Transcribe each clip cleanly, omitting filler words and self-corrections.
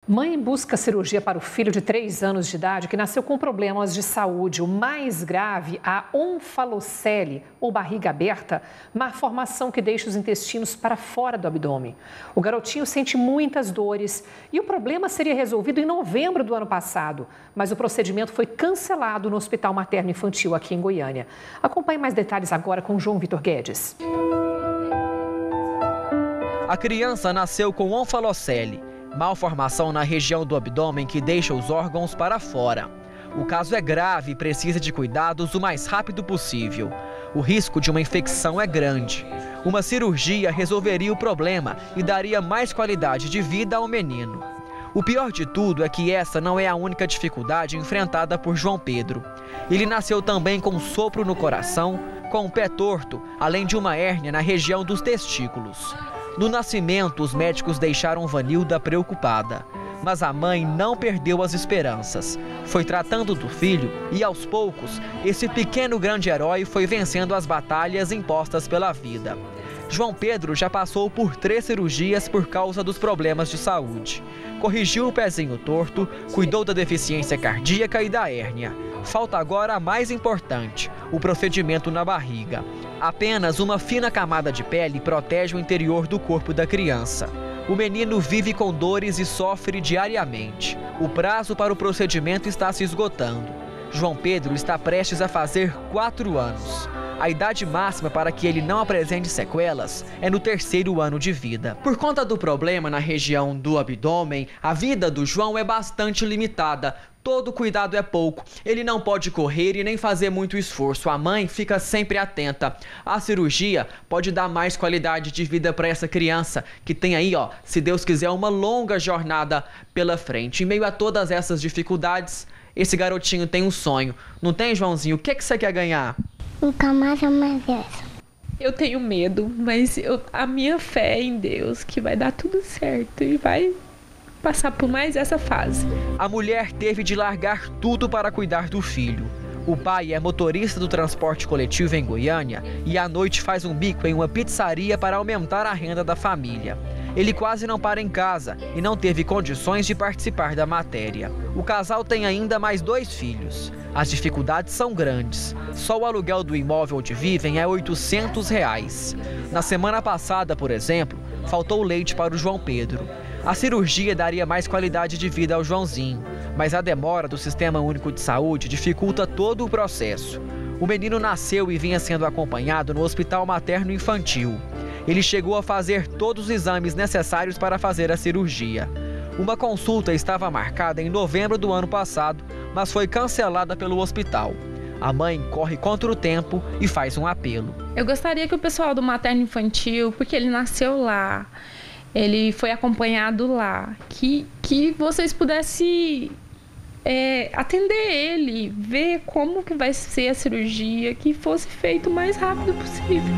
Mãe busca cirurgia para o filho de 3 anos de idade que nasceu com problemas de saúde. O mais grave, a onfalocele, ou barriga aberta, uma formação que deixa os intestinos para fora do abdômen. O garotinho sente muitas dores e o problema seria resolvido em novembro do ano passado. Mas o procedimento foi cancelado no Hospital Materno Infantil aqui em Goiânia. Acompanhe mais detalhes agora com João Vitor Guedes. A criança nasceu com onfalocele, malformação na região do abdômen que deixa os órgãos para fora. O caso é grave e precisa de cuidados o mais rápido possível. O risco de uma infecção é grande. Uma cirurgia resolveria o problema e daria mais qualidade de vida ao menino. O pior de tudo é que essa não é a única dificuldade enfrentada por João Pedro. Ele nasceu também com sopro no coração, com o pé torto, além de uma hérnia na região dos testículos. No nascimento, os médicos deixaram Vanilda preocupada. Mas a mãe não perdeu as esperanças. Foi tratando do filho e, aos poucos, esse pequeno grande herói foi vencendo as batalhas impostas pela vida. João Pedro já passou por 3 cirurgias por causa dos problemas de saúde. Corrigiu o pezinho torto, cuidou da deficiência cardíaca e da hérnia. Falta agora a mais importante, o procedimento na barriga. Apenas uma fina camada de pele protege o interior do corpo da criança. O menino vive com dores e sofre diariamente. O prazo para o procedimento está se esgotando. João Pedro está prestes a fazer 4 anos. A idade máxima para que ele não apresente sequelas é no 3º ano de vida. Por conta do problema na região do abdômen, a vida do João é bastante limitada. Todo cuidado é pouco. Ele não pode correr e nem fazer muito esforço. A mãe fica sempre atenta. A cirurgia pode dar mais qualidade de vida para essa criança, que tem aí, se Deus quiser, uma longa jornada pela frente. Em meio a todas essas dificuldades, esse garotinho tem um sonho. Não tem, Joãozinho? O que você quer ganhar? Nunca mais essa. Eu tenho medo, mas a minha fé é em Deus que vai dar tudo certo e vai passar por mais essa fase. A mulher teve de largar tudo para cuidar do filho. O pai é motorista do transporte coletivo em Goiânia e à noite faz um bico em uma pizzaria para aumentar a renda da família. Ele quase não para em casa e não teve condições de participar da matéria. O casal tem ainda mais 2 filhos. As dificuldades são grandes. Só o aluguel do imóvel onde vivem é R$ 800. Na semana passada, por exemplo, faltou leite para o João Pedro. A cirurgia daria mais qualidade de vida ao Joãozinho, mas a demora do Sistema Único de Saúde dificulta todo o processo. O menino nasceu e vinha sendo acompanhado no Hospital Materno Infantil. Ele chegou a fazer todos os exames necessários para fazer a cirurgia. Uma consulta estava marcada em novembro do ano passado, mas foi cancelada pelo hospital. A mãe corre contra o tempo e faz um apelo. Eu gostaria que o pessoal do Materno Infantil, porque ele nasceu lá, ele foi acompanhado lá, que vocês pudessem atender ele, ver como que vai ser a cirurgia, que fosse feito o mais rápido possível.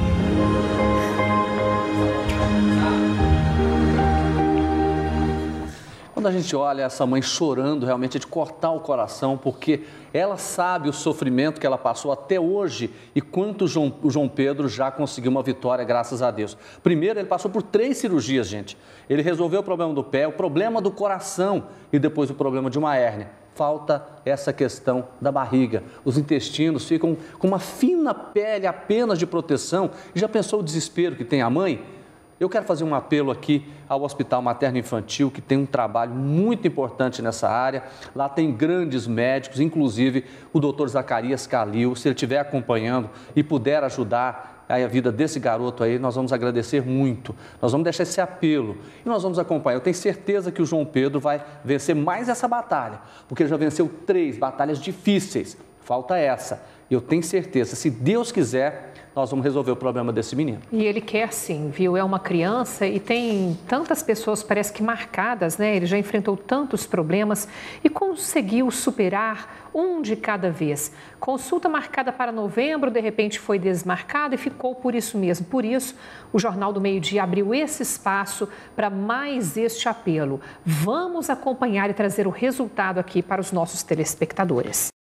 Quando a gente olha essa mãe chorando, realmente é de cortar o coração, porque ela sabe o sofrimento que ela passou até hoje e quanto o João Pedro já conseguiu uma vitória, graças a Deus. Primeiro, ele passou por 3 cirurgias, gente. Ele resolveu o problema do pé, o problema do coração e depois o problema de uma hérnia. Falta essa questão da barriga. Os intestinos ficam com uma fina pele apenas de proteção. Já pensou o desespero que tem a mãe? Eu quero fazer um apelo aqui ao Hospital Materno Infantil, que tem um trabalho muito importante nessa área. Lá tem grandes médicos, inclusive o Dr. Zacarias Calil. Se ele estiver acompanhando e puder ajudar a vida desse garoto aí, nós vamos agradecer muito. Nós vamos deixar esse apelo e nós vamos acompanhar. Eu tenho certeza que o João Pedro vai vencer mais essa batalha, porque ele já venceu 3 batalhas difíceis. Falta essa. Eu tenho certeza, se Deus quiser, nós vamos resolver o problema desse menino. E ele quer sim, viu? É uma criança e tem tantas pessoas, parece que marcadas, né? Ele já enfrentou tantos problemas e conseguiu superar um de cada vez. Consulta marcada para novembro, de repente foi desmarcada e ficou por isso mesmo. Por isso, o Jornal do Meio-Dia abriu esse espaço para mais este apelo. Vamos acompanhar e trazer o resultado aqui para os nossos telespectadores.